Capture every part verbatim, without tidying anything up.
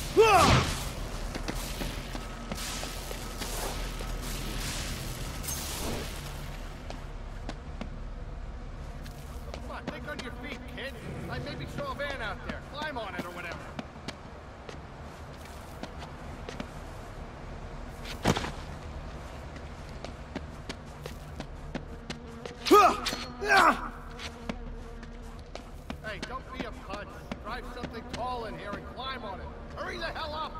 on, think on your feet, kid. I maybe saw a van out there. Climb on it or whatever. Hey, don't be a putz. Drive something tall in here and climb on it. Hurry the hell up!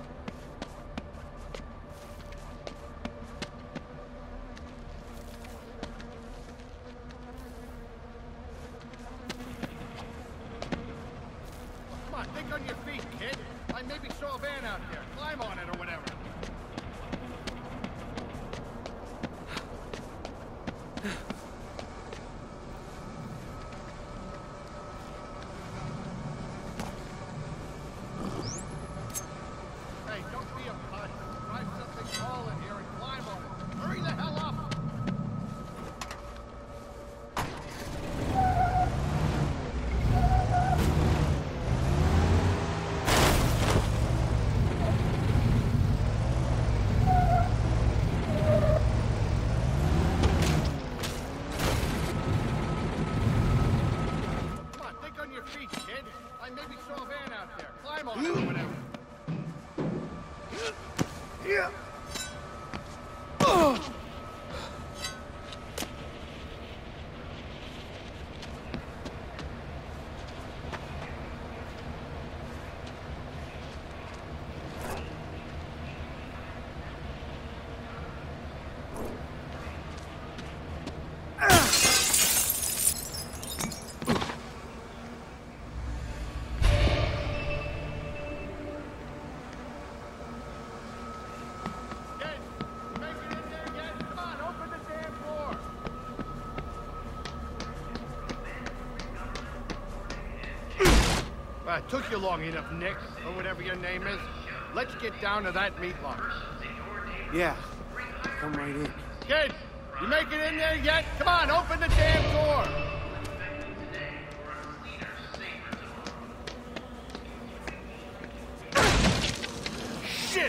Come on, think on your feet, kid. I maybe saw a van out there. Climb on it or whatever. Hey, don't be a putz. Drive something tall in here and climb on it. Hurry the hell up! Come on, think on your feet, kid. I maybe saw a van out there. Climb on it or whatever. Yeah. Oh. Kid, you make it in there yet? Come on, open the damn door! Well, it took you long enough, Nick, or whatever your name is. Let's get down to that meat locker. Yeah. Come right in. Kid, you make it in there yet? Come on, open the damn door! Shit!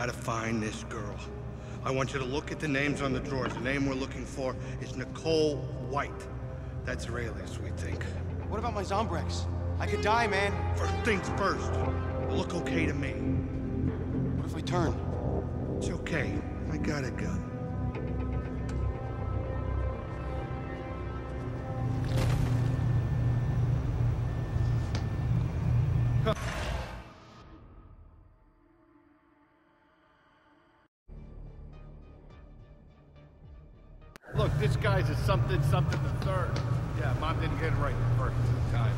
gotta find this girl. I want you to look at the names on the drawers. The name we're looking for is Nicole White. That's her alias, we think. What about my Zombrex? I could die, man. First things first. Look okay to me. What if I turn? It's okay. I got a gun. Look, this guy's a something, something the third. Yeah, Mom didn't get it right the first two times.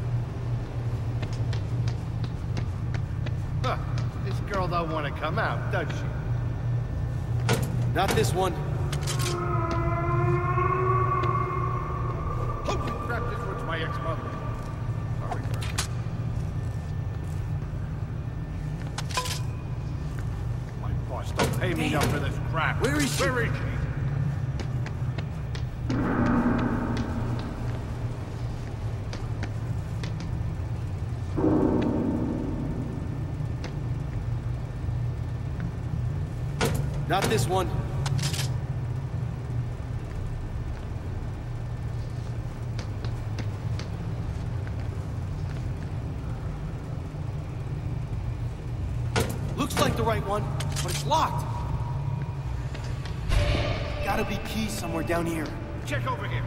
Huh, this girl don't want to come out, does she? Not this one. Holy crap, this one's my ex-mother. Sorry, crap. My boss don't pay me enough for this crap. Where is she? Where is she? Not this one. Looks like the right one, but it's locked. Gotta be keys somewhere down here. Check over here.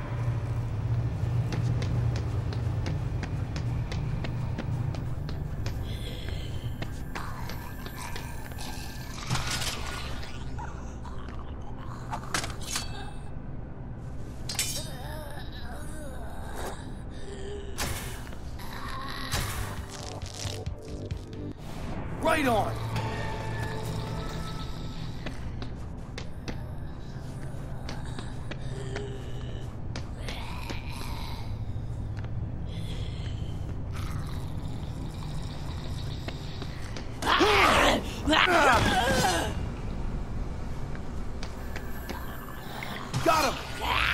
Right on! Got him!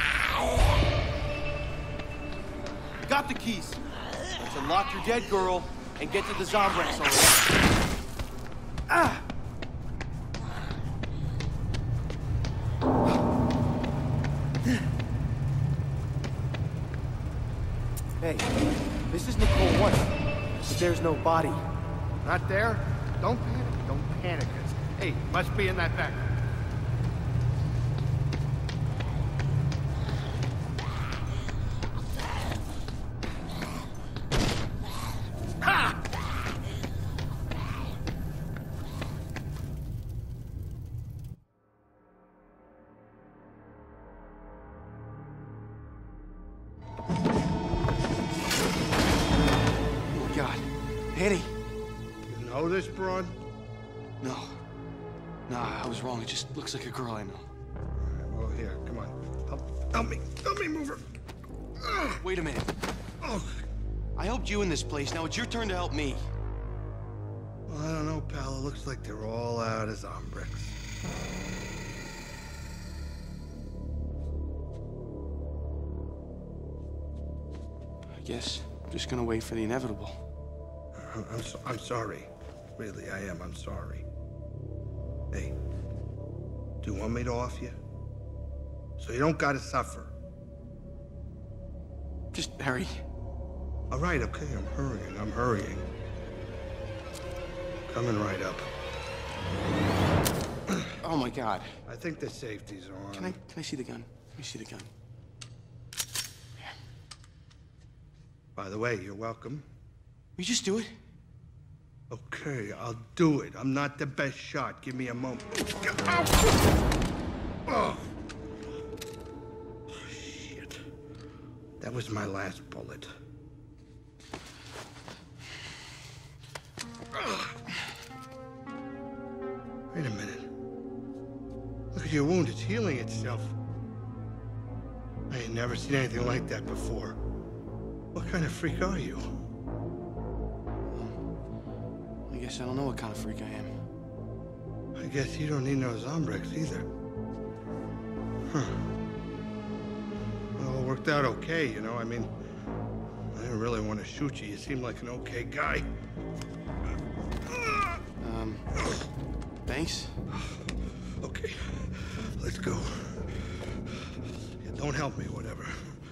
Got the keys. Let's unlock your dead girl and get to the Zombrex already. Ah! Hey, this is Nicole White, but there's no body. Not there? Don't panic. Don't panic. Hey, must be in that back. Ha! Oh my God, Annie. You know this broad? No. Nah, I was wrong. It just looks like a girl I know. All right, well, here, come on. Help, help me. Help me move her. Ugh. Wait a minute. Oh. I helped you in this place. Now it's your turn to help me. Well, I don't know, pal. It looks like they're all out of Zombrex. I guess I'm just gonna wait for the inevitable. I'm, I'm, so, I'm sorry. Really, I am. I'm sorry. Hey, do you want me to off you? So you don't gotta suffer. Just hurry. All right, okay, I'm hurrying. I'm hurrying. Coming right up. Oh my God. I think the safety's on. Can I, can I see the gun? Let me see the gun. Here. By the way, you're welcome. Will you just do it? Okay, I'll do it. I'm not the best shot. Give me a moment. Oh. Shit. That was my last bullet. Wait a minute. Look at your wound. It's healing itself. I ain't never seen anything like that before. What kind of freak are you? I guess I don't know what kind of freak I am. I guess you don't need no Zombrex either. Huh. Well, it worked out okay, you know. I mean, I didn't really want to shoot you. You seem like an okay guy. Um, Thanks. Okay, let's go. Yeah, don't help me, whatever.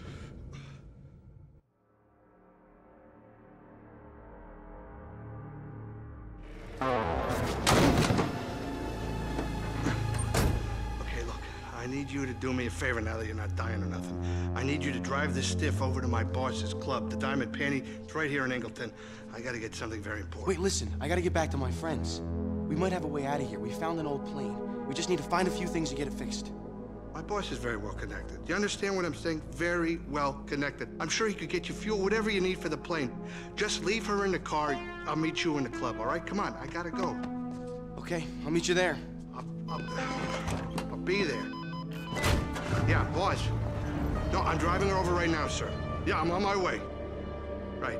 Okay, look, I need you to do me a favor now that you're not dying or nothing. I need you to drive this stiff over to my boss's club, the Diamond Penny. It's right here in Ingleton. I gotta get something very important. Wait, listen, I gotta get back to my friends. We might have a way out of here. We found an old plane. We just need to find a few things to get it fixed. My boss is very well connected. You understand what I'm saying? Very well connected. I'm sure he could get you fuel, whatever you need for the plane. Just leave her in the car. I'll meet you in the club, all right? Come on, I gotta go. Okay, I'll meet you there. I'll, I'll, I'll be there. Yeah, boss. No, I'm driving her over right now, sir. Yeah, I'm on my way. Right.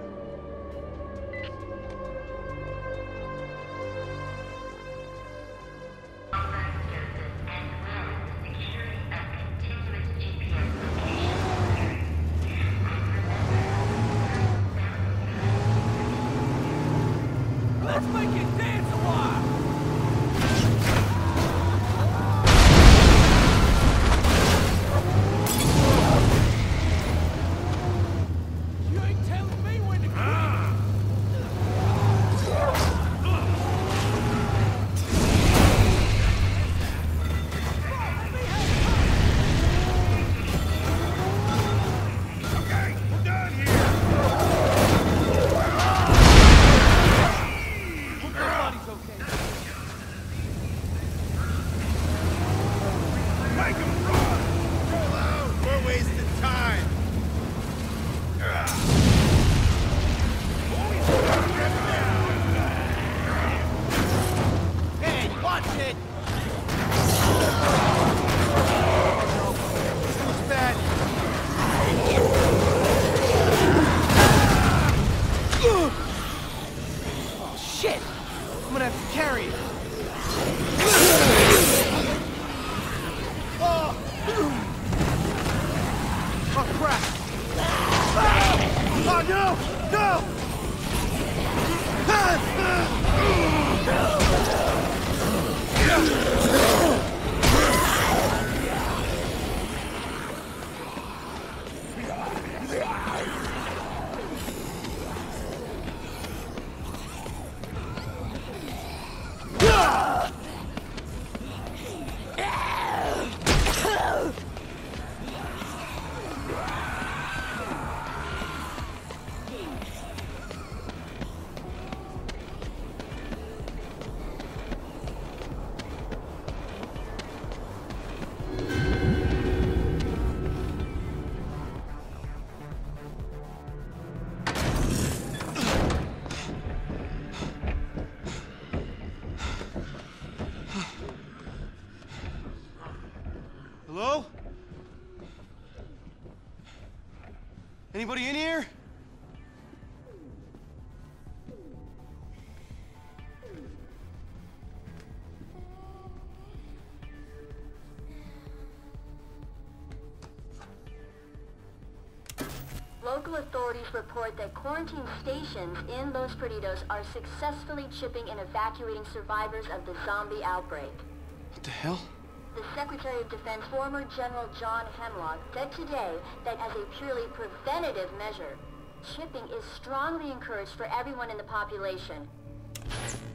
Let's make it dance a while! You ain't telling me when to quit! Ah. Okay, we're done here! Make him run! Roll out! We're wasting time! Hey, watch it! This looks bad. Oh, shit! I'm gonna have to carry it. Oh! Oh, crap! Oh, no! No! Hello? Anybody in here? Local authorities report that quarantine stations in Los Perdidos are successfully chipping and evacuating survivors of the zombie outbreak. What the hell? The Secretary of Defense, former General John Hemlock, said today that as a purely preventative measure, chipping is strongly encouraged for everyone in the population.